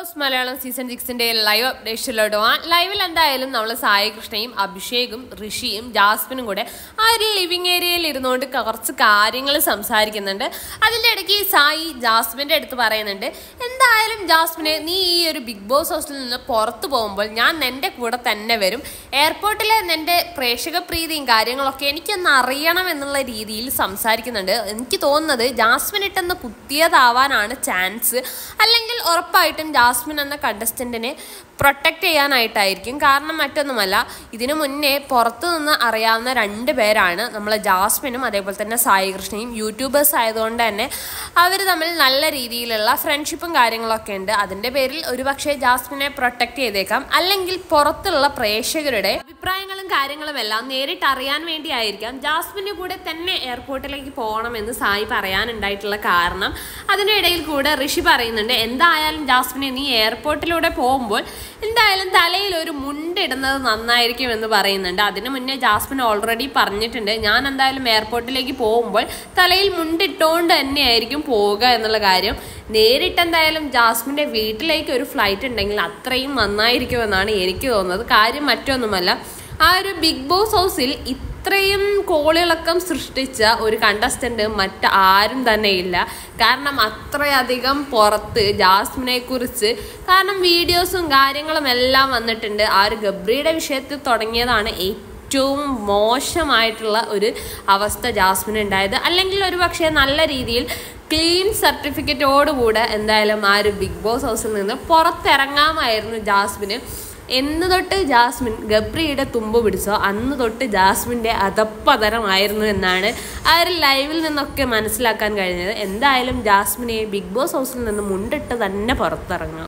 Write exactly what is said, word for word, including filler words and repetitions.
Boss Malayalam season സിക്സിന്റെ live അപ്ഡേഷനിലോട്ട് പോകാം. ലൈവിൽ എന്തായാലും നമ്മൾ സായി കൃഷ്ണയും അഭിഷേകും ഋഷിയും ജാസ്മിനും കൂടെ ആ ഒരു ലിവിങ് ഏരിയയിൽ ഇരുന്നുകൊണ്ട് കുറച്ച് കാര്യങ്ങൾ സംസാരിക്കുന്നുണ്ട്. അതിൻ്റെ ഇടയ്ക്ക് സായി ജാസ്മിൻ്റെ അടുത്ത് പറയുന്നുണ്ട്, എന്തായാലും ജാസ്മിനെ നീ ഈ ഒരു ബിഗ് ബോസ് ഹൗസിൽ നിന്ന് പുറത്തു പോകുമ്പോൾ ഞാൻ നിൻ്റെ കൂടെ തന്നെ വരും. എയർപോർട്ടിലെ നിൻ്റെ പ്രേക്ഷക പ്രീതിയും കാര്യങ്ങളൊക്കെ എനിക്കൊന്ന് അറിയണം എന്നുള്ള രീതിയിൽ സംസാരിക്കുന്നുണ്ട്. എനിക്ക് തോന്നുന്നത് ജാസ്മിൻ ഇട്ടെന്ന് കുത്തിയതാവാനാണ് ചാൻസ്. അല്ലെങ്കിൽ ഉറപ്പായിട്ടും ജാസ്മിൻ എന്ന കണ്ടസ്റ്റൻറ്റിനെ പ്രൊട്ടക്റ്റ് ചെയ്യാനായിട്ടായിരിക്കും. കാരണം മറ്റൊന്നുമല്ല, ഇതിനു മുന്നേ പുറത്തു നിന്ന് അറിയാവുന്ന രണ്ട് പേരാണ് നമ്മളെ ജാസ്മിനും അതേപോലെ തന്നെ സായി കൃഷ്ണയും. യൂട്യൂബേഴ്സ് ആയതുകൊണ്ട് തന്നെ അവർ തമ്മിൽ നല്ല രീതിയിലുള്ള ഫ്രണ്ട്ഷിപ്പും കാര്യങ്ങളൊക്കെ ഉണ്ട്. അതിൻ്റെ പേരിൽ ഒരുപക്ഷെ ജാസ്മിനെ പ്രൊട്ടക്റ്റ് ചെയ്തേക്കാം. അല്ലെങ്കിൽ പുറത്തുള്ള പ്രേക്ഷകരുടെ അഭിപ്രായങ്ങളും കാര്യങ്ങളും എല്ലാം നേരിട്ട് അറിയാൻ വേണ്ടിയായിരിക്കാം ജാസ്മിൻ്റെ കൂടെ തന്നെ എയർപോർട്ടിലേക്ക് പോകണമെന്ന് സായി പറയാനുണ്ടായിട്ടുള്ള കാരണം. അതിൻ്റെ ഇടയിൽ കൂടെ ഋഷി പറയുന്നുണ്ട്, എന്തായാലും ജാസ്മിനെ നീ എയർപോർട്ടിലൂടെ പോകുമ്പോൾ എന്തായാലും തലയിൽ ഒരു മുണ്ടിടുന്നത് നന്നായിരിക്കും എന്ന് പറയുന്നുണ്ട്. അതിന് മുന്നേ ജാസ്മിൻ ഓൾറെഡി പറഞ്ഞിട്ടുണ്ട്, ഞാൻ എന്തായാലും എയർപോർട്ടിലേക്ക് പോകുമ്പോൾ തലയിൽ മുണ്ടിട്ടുകൊണ്ട് തന്നെയായിരിക്കും പോവുക എന്നുള്ള കാര്യം. നേരിട്ട് എന്തായാലും ജാസ്മിൻ്റെ വീട്ടിലേക്ക് ഒരു ഫ്ലൈറ്റ് ഉണ്ടെങ്കിൽ അത്രയും നന്നായിരിക്കുമെന്നാണ് എനിക്ക് തോന്നുന്നത്. കാര്യം മറ്റൊന്നുമല്ല, ആ ഒരു ബിഗ് ബോസ് ഹൗസിൽ ഇത്രയും കോളിളക്കം സൃഷ്ടിച്ച ഒരു കണ്ടസ്റ്റൻ്റ് മറ്റാരും തന്നെ ഇല്ല. കാരണം അത്രയധികം പുറത്ത് ജാസ്മിനെ കുറിച്ച് കാരണം വീഡിയോസും കാര്യങ്ങളും എല്ലാം വന്നിട്ടുണ്ട്. ആ ഒരു ഗബ്രിയുടെ വിഷയത്തിൽ തുടങ്ങിയതാണ് ഏറ്റവും മോശമായിട്ടുള്ള ഒരു അവസ്ഥ ജാസ്മിന് ഉണ്ടായത്. അല്ലെങ്കിൽ ഒരു പക്ഷേ നല്ല രീതിയിൽ ക്ലീൻ സർട്ടിഫിക്കറ്റോടുകൂടെ എന്തായാലും ആ ഒരു ബിഗ് ബോസ് ഹൗസിൽ നിന്ന് പുറത്തിറങ്ങാമായിരുന്നു ജാസ്മിന്. എന്ന് തൊട്ട് ജാസ്മിൻ ഗബ്രിയുടെ തുമ്പ് പിടിച്ചോ അന്ന് തൊട്ട് ജാസ്മിൻ്റെ അധപ്പതരമായിരുന്നു എന്നാണ് ആ ഒരു ലൈവിൽ നിന്നൊക്കെ മനസ്സിലാക്കാൻ കഴിഞ്ഞത്. എന്തായാലും ജാസ്മിനെ ബിഗ് ബോസ് ഹൗസിൽ നിന്ന് മുണ്ടിട്ട് തന്നെ പുറത്തിറങ്ങാം.